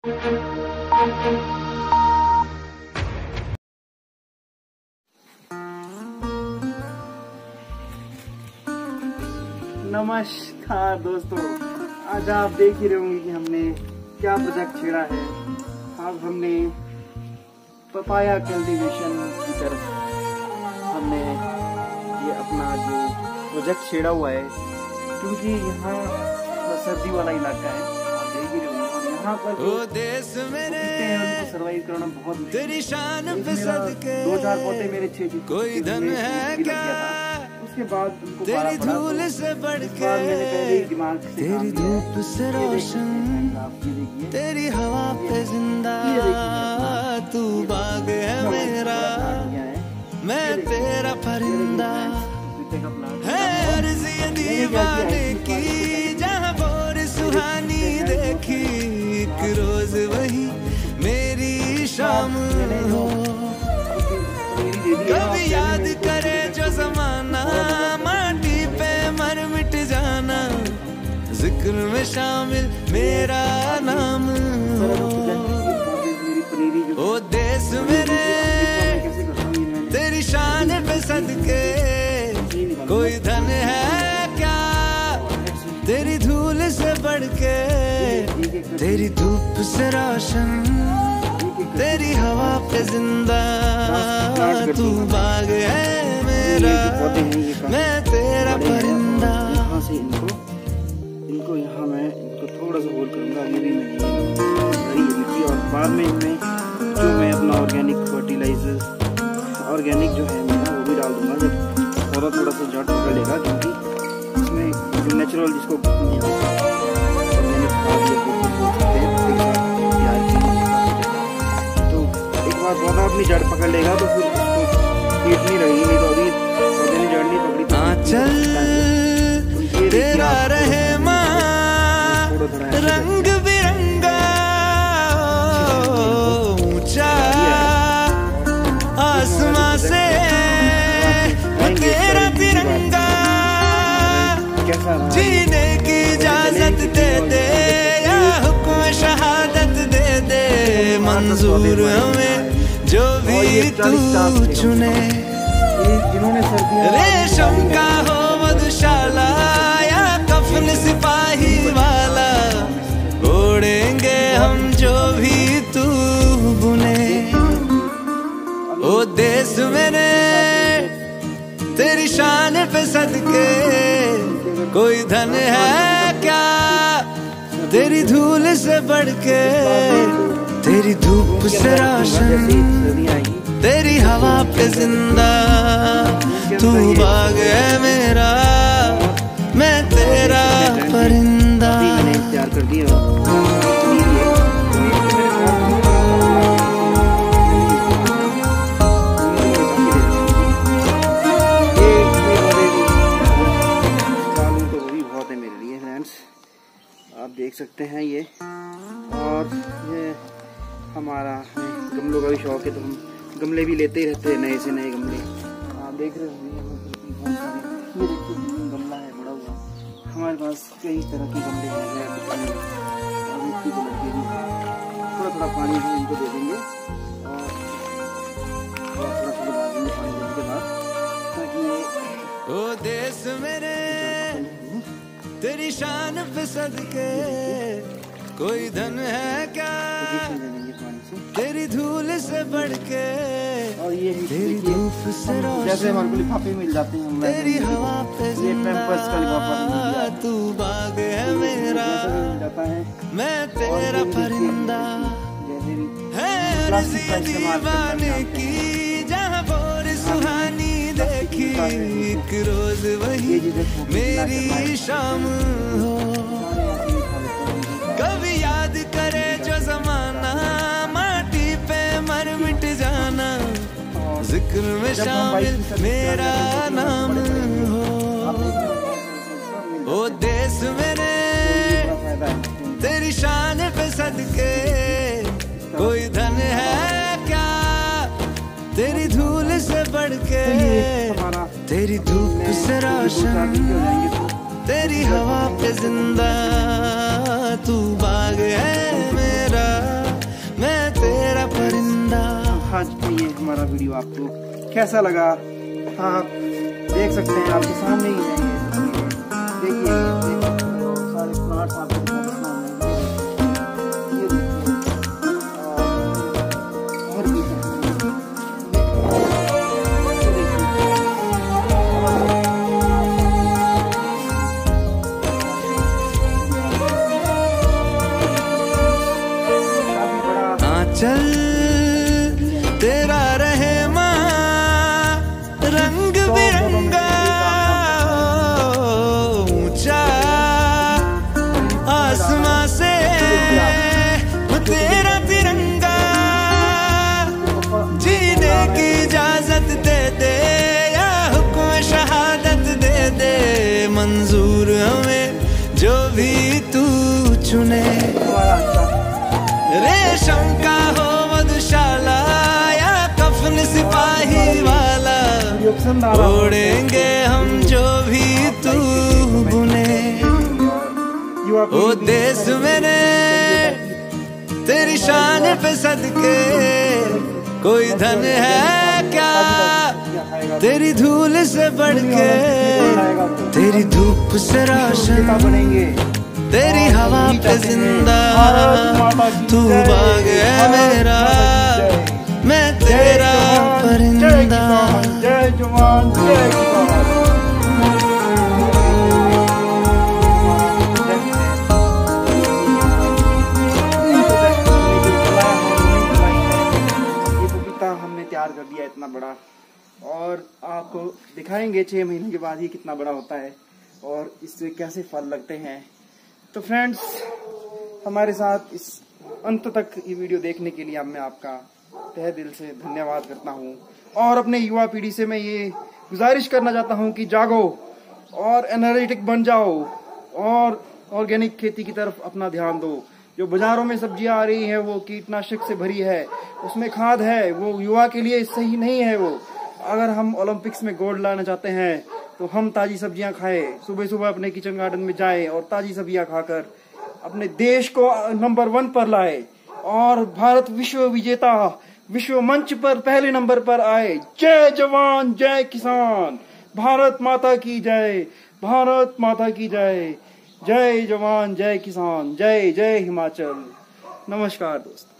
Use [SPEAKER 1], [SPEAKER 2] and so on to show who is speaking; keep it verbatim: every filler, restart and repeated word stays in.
[SPEAKER 1] नमस्कार दोस्तों, आज आप देख ही रहे होंगे कि हमने क्या प्रोजेक्ट छेड़ा है। आज हमने पपाया कल्टीवेशन की तरफ हमने ये अपना जो प्रोजेक्ट छेड़ा हुआ है, क्योंकि यहाँ सर्दी वाला इलाका है, आप देख ही रहे होंगे। और यहाँ पर जो देश मेरे हैं उनको सर्वाइव करना बहुत मुश्किल है। दो चार पौधे मेरे छह छह कोई धन है क्या, उसके बाद उनको तेरी धूल से बढ़ के मैंने पहले ही दिमाग से तेरी धूप से रोशन, तेरी हवा पे जिंदा, तू बाग है मेरा, मैं तेरा परिंदा है। अर्ज़ी दीवाने की जहाँ बोर सुहानी देखी, एक रोज वही मेरी शाम हो। कभी याद करे जो जमाना, माटी पे मर मिट जाना, जिक्र में शामिल मेरा नाम हो। ओ देश मेरे तेरी शान पे सदके, कोई धन है क्या तेरी धूल से बढ़ के, तेरी धूप से रोशन, तेरी हवा पे जिंदा, तू बाग है मेरा, मैं तेरा परिंदा। यहाँ से इनको इनको यहाँ मैं इनको थोड़ा सा होल करूँगा, अभी भी मैं मिट्टी, और बाद में इनमें जो मैं अपना ऑर्गेनिक फर्टिलाइजर ऑर्गेनिक जो है मैं वो भी डाल दूँगा जब थोड़ा थोड़ा सा जड़ पकड़ लेगा, क्योंकि इसमें जो नेचुरल जिसको ऑर्गेनिक खाद पौधा अपनी जड़ पकड़ लेगा तो फिर उसको हीट नहीं रहेगी, नहीं तो अभी पौधे ने जड़ नहीं पकड़ी तो चल तेरा रहे माँ रंग बिरंगा, ऊंचा आसमां से तेरा तिरंगा, जीने की इजाजत दे दे या हुक्म शहादत दे दे, मंजूर हमें जो भी तू चुने। रेशम का हो मधुशाला या कफन सिपाही वाला, ओढ़ेंगे हम जो भी तू बुने। ओ देश मेरे तेरी शान पे सदके, कोई धन है क्या तेरी धूल से बढ़ के, तेरी धूप से रोशन, तेरी हवा पे जिंदा, तू बाग है मेरा, मैं तेरा परिंदा। तैयार कर दिया तो वो भी बहुत है मेरे लिए फ्रेंड्स, आप देख सकते हैं ये। और ये हमारा गमलों का भी शौक है, तो हम गमले भी लेते ही रहते हैं, नए से नए गमले। आप देख रहे होंगे ये देखिए गमला है बड़ा हुआ, हमारे पास कई तरह के गमले हैं। और मिट्टी को लगे भी थोड़ा थोड़ा पानी भी इनको दे देंगे, और थोड़ा थोड़ा थोड़ा पानी देने के बाद, ताकि ये ओ देश मेरे तेरी शान पे सदके, कोई धन है क्या तेरी धूल से बढ़ के, और ये तेरी धूप से रोशन, जैसे हमारे को लिफाफे मिल जाते हैं, तेरी हवा पे पैम्पर्स का लिफाफा, तू बाग है मेरा, मैं तेरा परिंदा है। अर्ज़ी दीवाने की जहाँ बोर सुहानी देखी, एक रोज वही मेरी शाम हो। कभी याद करे जो जमाना, माटी पे मर मिट जाना, जिक्र में शामिल मेरा नाम हो। ओ देश मेरे तेरी शान पे सदके, कोई धन है क्या तेरी धूल से बढ़ के, तेरी धूप से रोशन, तेरी हवा पे जिंदा, तू बाग है मेरा। वीडियो आपको कैसा लगा। आप देख सकते हैं, आपके सामने ही है ये देखिए, सारे प्लांट्स आपको और भी
[SPEAKER 2] चल तेरा रहमा रंग बिरंगा ऊंचा आसमां से तेरा तिरंगा जीने की इजाजत दे दे या हुक्म शहादत दे दे मंजूर हमें जो भी तू चुने रेशम का हो मधुशाला या कफन सिपाही वाला ओढ़ेंगे हम जो भी तू बुने। ओ देश मेरे तेरी शान पे सदके कोई धन है क्या तेरी धूल से बढ़ के, तेरी धूप से रोशन बनेंगे, तेरी हवा पे जिंदा तू बाग है मेरा, मैं तेरा परिंदा।
[SPEAKER 1] जय जवान जय किसान। ये पपीता हमने तैयार कर दिया इतना बड़ा, और आपको दिखाएंगे छह महीने के बाद ही कितना बड़ा होता है और इससे कैसे फल लगते हैं। तो फ्रेंड्स, हमारे साथ इस अंत तक ये वीडियो देखने के लिए मैं आपका तहे दिल से धन्यवाद करता हूँ, और अपने युवा पीढ़ी से मैं ये गुजारिश करना चाहता हूँ कि जागो और एनर्जेटिक बन जाओ और ऑर्गेनिक खेती की तरफ अपना ध्यान दो। जो बाजारों में सब्जियां आ रही हैं वो कीटनाशक से भरी है, उसमें खाद है, वो युवा के लिए सही नहीं है। वो अगर हम ओलंपिक्स में गोल्ड लाना चाहते हैं तो हम ताजी सब्जियां खाएं, सुबह सुबह अपने किचन गार्डन में जाएं और ताजी सब्जियां खाकर अपने देश को नंबर वन पर लाए और भारत विश्व विजेता विश्व मंच पर पहले नंबर पर आए। जय जवान जय किसान, भारत माता की जय, भारत माता की जय, जय जवान जय किसान, जय जय हिमाचल। नमस्कार दोस्तों।